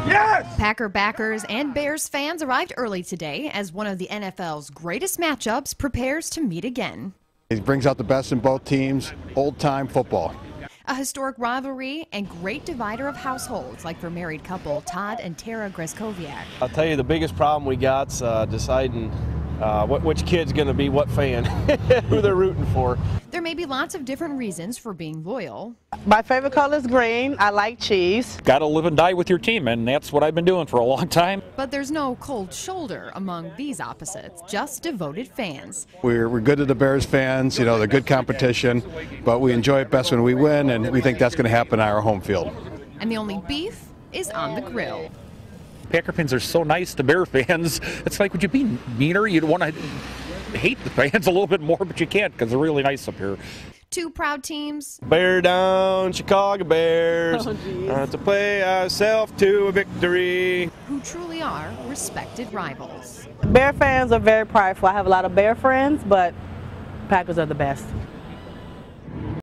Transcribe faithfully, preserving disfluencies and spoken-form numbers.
Yes! Packer backers and Bears fans arrived early today as one of the N F L's greatest matchups prepares to meet again. It brings out the best in both teams, old-time football. A historic rivalry and great divider of households, like for married couple Todd and Tara Greskoviak. I'll tell you, the biggest problem we got's uh, deciding uh, what, which kid's going to be what fan, who they're rooting for. There may be lots of different reasons for being loyal. My favorite color is green. I like cheese. Got to live and die with your team, and that's what I've been doing for a long time. But there's no cold shoulder among these opposites, just devoted fans. We're, we're good to the Bears fans, you know, they're good competition, but we enjoy it best when we win, and we think that's going to happen on our home field. And the only beef is on the grill. Packer fans are so nice to Bear fans. It's like, would you be meaner? You'd want to hate the fans a little bit more, but you can't because they're really nice up here. Two proud teams. Bear down, Chicago Bears, Oh, uh, to play ourselves to a victory. Who truly are respected rivals. Bear fans are very prideful. I have a lot of Bear friends, but Packers are the best.